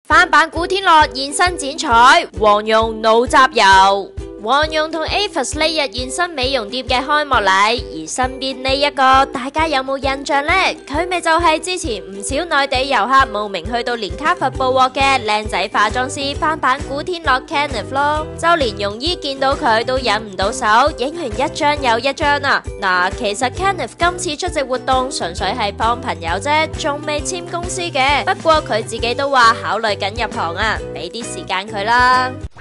翻版古天樂現身剪彩，黃蓉腦集郵。黃蓉同 Avis 呢日現身美容店嘅開幕禮，而身邊呢一個大家有冇印象呢？佢咪就係之前唔少內地遊客慕名去到連卡佛捕獲嘅靚仔化妝師翻版古天樂 Kenneth 咯，就連容姨見到佢都忍唔到手，影完一張又一張啊！嗱，其實 Kenneth 今次出席活動純粹係幫朋友啫，仲未簽公司嘅。不過佢自己都話考慮緊入行啊，俾啲時間佢啦。